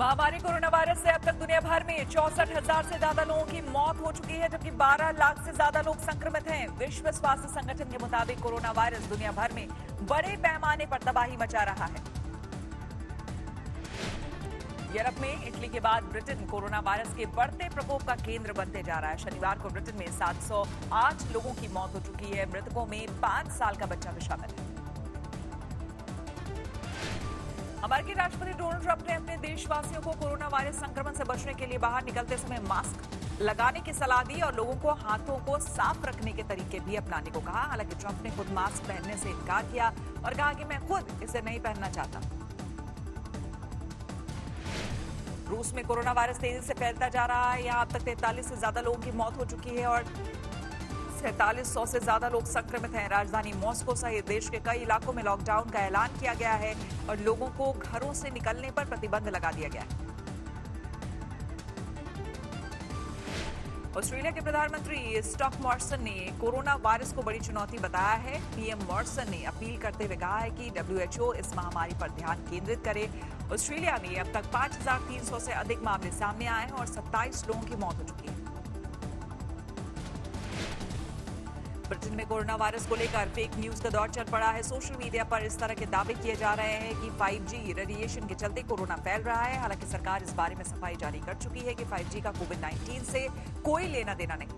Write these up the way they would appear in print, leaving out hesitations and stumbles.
महामारी corona virus से अब तक दुनिया भर में 64,000 से ज्यादा लोगों की मौत हो चुकी है, जबकि 12 लाख से ज्यादा लोग संक्रमित हैं। विश्व स्वास्थ्य संगठन के मुताबिक कोरोना वायरस दुनिया भर में बड़े पैमाने पर तबाही मचा रहा है। यूरोप में इटली के बाद ब्रिटेन कोरोना वायरस के बढ़ते प्रकोप का केंद्र बनते जा रहा है। शनिवार को ब्रिटेन में 708 लोगों की मौत हो चुकी है। मृतकों में 5 साल का बच्चा भी शामिल है। अमेरिकी राष्ट्रपति डोनाल्ड ट्रंप ने अपने देशवासियों को कोरोना वायरस संक्रमण से बचने के लिए बाहर निकलते समय मास्क लगाने की सलाह दी और लोगों को हाथों को साफ रखने के तरीके भी अपनाने को कहा। हालांकि ट्रंप ने खुद मास्क पहनने से इनकार किया और कहा कि मैं खुद इसे नहीं पहनना चाहता। रूस में कोरोना वायरस तेजी से फैलता जा रहा है। यहां अब तक 43 से ज्यादा लोगों की मौत हो चुकी है और 4700 से ज्यादा लोग संक्रमित हैं। राजधानी मॉस्को सहित देश के कई इलाकों में लॉकडाउन का ऐलान किया गया है और लोगों को घरों से निकलने पर प्रतिबंध लगा दिया गया है। ऑस्ट्रेलिया के प्रधानमंत्री स्कॉट मॉरिसन ने कोरोना वायरस को बड़ी चुनौती बताया है। पीएम मॉरिसन ने अपील करते हुए कहा है कि WHO इस महामारी पर ध्यान केंद्रित करे। ऑस्ट्रेलिया में अब तक 5300 से अधिक मामले सामने आए हैं और 27 लोगों की मौत हो चुकी है। ब्रिटेन में कोरोना वायरस को लेकर फेक न्यूज का दौर चल पड़ा है। सोशल मीडिया पर इस तरह के दावे किए जा रहे हैं कि 5G रेडिएशन के चलते कोरोना फैल रहा है। हालांकि सरकार इस बारे में सफाई जारी कर चुकी है कि 5G का कोविड-19 से कोई लेना देना नहीं।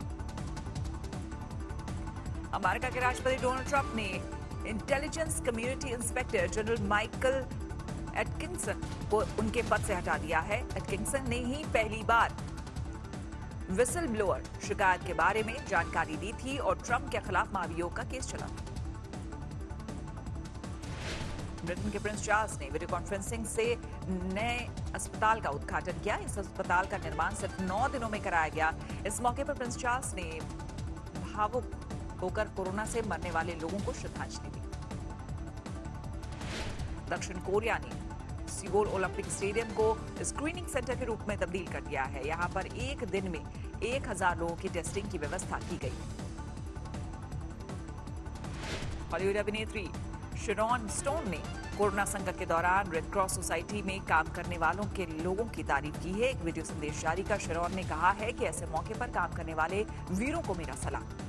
अमेरिका के राष्ट्रपति डोनाल्ड ट्रंप ने intelligence community inspector general Michael Atkinson को उनके पद से हटा दिया है। एटकिंसन ने ही पहली बार विसल ब्लोअर शिकायत के बारे में जानकारी दी थी और ट्रंप के खिलाफ महाभियोग का केस चला। ब्रिटेन के प्रिंस चार्ल्स ने वीडियो कॉन्फ्रेंसिंग से नए अस्पताल का उद्घाटन किया। इस अस्पताल का निर्माण सिर्फ 9 दिनों में कराया गया। इस मौके पर प्रिंस चार्ल्स ने भावुक होकर कोरोना से मरने वाले लोगों को श्रद्धांजलि दी। दक्षिण कोरिया ने सियोल ओलंपिक स्टेडियम को स्क्रीनिंग सेंटर के रूप में तब्दील कर दिया है। यहां पर एक दिन में 1000 लोगों की टेस्टिंग की व्यवस्था की गई है। हॉलीवुड अभिनेत्री शरॉन स्टोन ने कोरोना संकट के दौरान रेड क्रॉस सोसाइटी में काम करने वालों के लोगों की तारीफ की है। एक वीडियो संदेश जारी कर शरॉन ने कहा है कि ऐसे मौके पर काम करने वाले वीरों को मेरा सलाम।